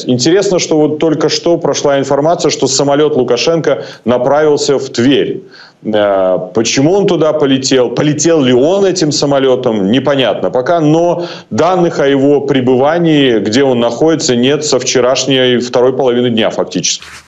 Интересно, что вот только что прошла информация, что самолет Лукашенко направился в Тверь. Почему он туда полетел? Полетел ли он этим самолетом? Непонятно пока. Но данных о его пребывании, где он находится, нет со вчерашней второй половины дня фактически.